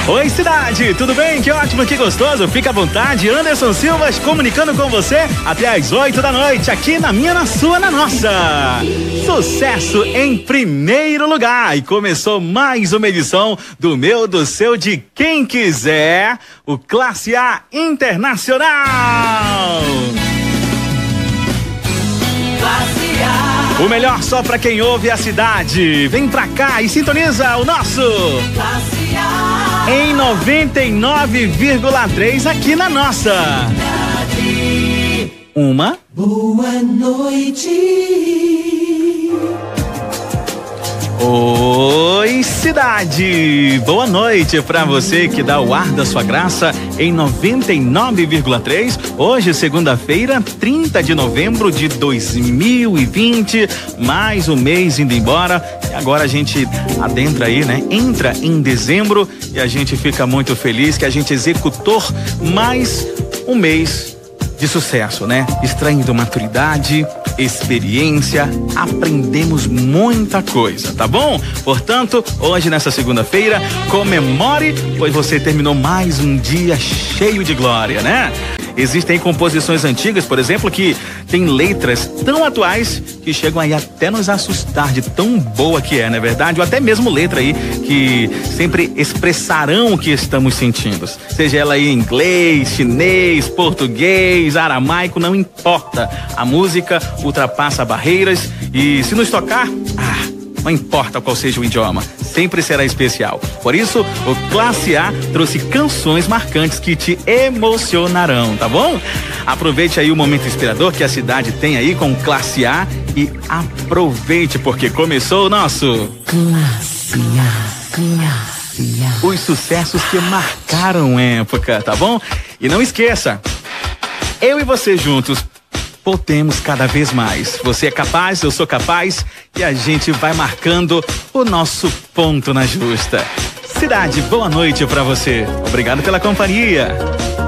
Oi, cidade, tudo bem? Que ótimo, que gostoso. Fica à vontade. Anderson Silva comunicando com você até às 8 da noite, aqui na minha, na sua, na nossa. Sucesso em primeiro lugar. E começou mais uma edição do meu, do seu, de quem quiser, o Classe A Internacional. Classe A. O melhor só pra quem ouve a cidade. Vem pra cá e sintoniza o nosso Classe A. Em 99,3 aqui na nossa. Uma boa noite. Oi, cidade! Boa noite pra você que dá o ar da sua graça em 99,3. Hoje, segunda-feira, 30 de novembro de 2020. Mais um mês indo embora. E agora a gente adentra aí, né? Entra em dezembro e a gente fica muito feliz que a gente executou mais um mês de sucesso, né? Extraindo maturidade, experiência, aprendemos muita coisa, tá bom? Portanto, hoje nessa segunda-feira, comemore, pois você terminou mais um dia cheio de glória, né? Existem composições antigas, por exemplo, que tem letras tão atuais que chegam aí até nos assustar de tão boa que é, não é verdade? Ou até mesmo letra aí que sempre expressarão o que estamos sentindo. Seja ela aí em inglês, chinês, português, aramaico, não importa. A música ultrapassa barreiras e se nos tocar, não importa qual seja o idioma, sempre será especial. Por isso, o Classe A trouxe canções marcantes que te emocionarão, tá bom? Aproveite aí o momento inspirador que a cidade tem aí com Classe A e aproveite porque começou o nosso Classe A, Classe A. Os sucessos que marcaram época, tá bom? E não esqueça, eu e você juntos podemos cada vez mais. Você é capaz, eu sou capaz e a gente vai marcando o nosso ponto na justa. Cidade, boa noite pra você. Obrigado pela companhia.